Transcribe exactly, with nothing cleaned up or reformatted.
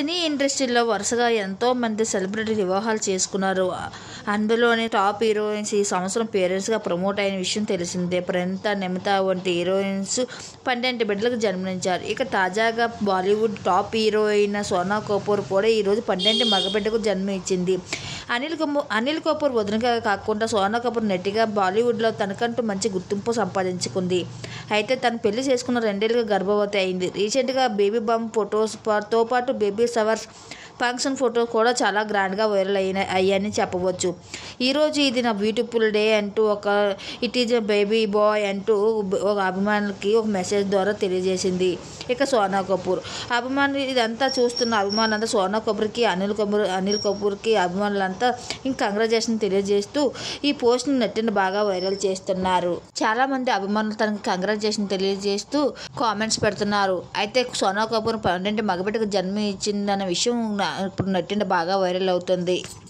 సినీ ఇండస్ట్రీలో వరుసగా ఎంతోమంది సెలబ్రిటీ వివాహాలు చేసుకున్నారు. అందులోని టాప్ హీరోయిన్స్ ఈ సంవత్సరం పేరెంట్స్గా ప్రమోట్ అయిన విషయం తెలిసిందే. ప్రణీత, నమిత వంటి హీరోయిన్స్ పన్నెండు బిడ్డలకు జన్మనిచ్చారు. ఇక తాజాగా Bollywood top heroine Sona Kapoor కూడా ఈరోజు పన్నెండు మగబిడ్డకు జన్మ ఇచ్చింది. అనిల్ కపూర్ అనిల్ కపూర్ వదినగా కాకుండా సోనా కపూర్ నటిగా బాలీవుడ్లో తనకంటూ మంచి గుర్తింపు సంపాదించుకుంది. అయితే తను పెళ్లి చేసుకున్న రెండేళ్లుగా గర్భవతి అయింది. రీసెంట్గా బేబీ బంప్ ఫొటోస్తో పాటు బేబీ షవర్ ఫంక్షన్ ఫోటో కూడా చాలా గ్రాండ్గా వైరల్ అయిన అయ్యాయని చెప్పవచ్చు. ఈరోజు ఇది నా బ్యూటిఫుల్ డే అంటూ ఒక it is a baby boy అంటూ ఒక అభిమానులకి ఒక మెసేజ్ ద్వారా తెలియజేసింది. ఇక సోనా కపూర్ అభిమానులు ఇదంతా చూస్తున్న అభిమానులంతా సోనా కపూర్కి అనిల్ కపూర్ అనిల్ కపూర్కి అభిమానులంతా ఇంక కంగ్రాచులేషన్ తెలియజేస్తూ ఈ పోస్ట్ని నెట్టిన బాగా వైరల్ చేస్తున్నారు. చాలా మంది అభిమానులు తనకి కంగ్రాచులేషన్ తెలియజేస్తూ కామెంట్స్ పెడుతున్నారు. అయితే సోనా కపూర్ పన్నెండు మగబిడ్డకు జన్మ ఇచ్చిందన్న విషయం ఇప్పుడు నెట్టిన బాగా వైరల్ అవుతుంది.